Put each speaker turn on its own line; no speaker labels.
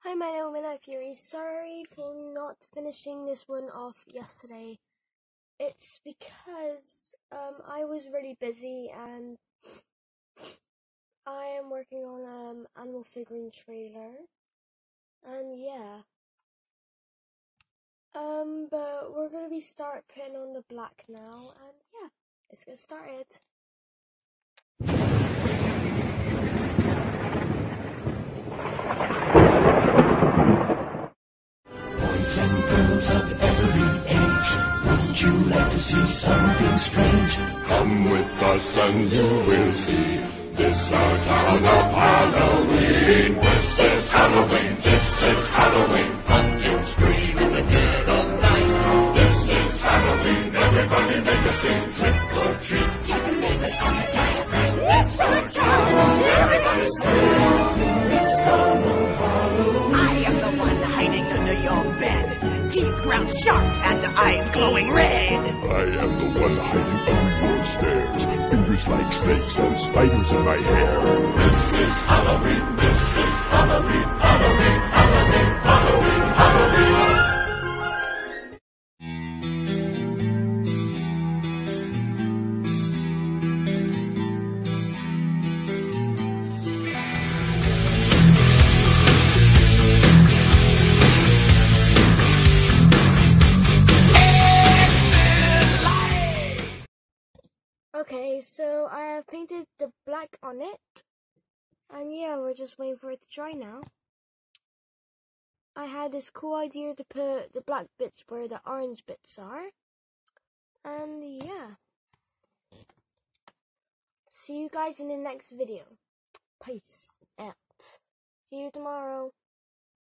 Hi, my name is Midnight Fury. Sorry for not finishing this one off yesterday. It's because I was really busy and I am working on animal figurine trailer. And yeah. But we're gonna start putting on the black now, and yeah, let's get started.
Boys and girls of every age, wouldn't you like to see something strange?
Come with us and you will see. This our town of Halloween. This is Halloween. This is Halloween. Pumpkins scream in the dead of night. This is Halloween. Everybody make a scene. Trick or treat.
Tell the neighbors on the diaphragm. It's our town.
Everybody scream.
It's town of Halloween.
I am the one hiding under your bed, teeth ground sharp and eyes glowing red.
I am the one hiding under your stairs. Fingers like snakes and spiders in my hair. This is Halloween. This is Halloween. Halloween. Halloween. Halloween. Halloween.
Okay, so I have painted the black on it, and yeah, we're just waiting for it to dry now. I had this cool idea to put the black bits where the orange bits are, and yeah. See you guys in the next video. Peace out. See you tomorrow.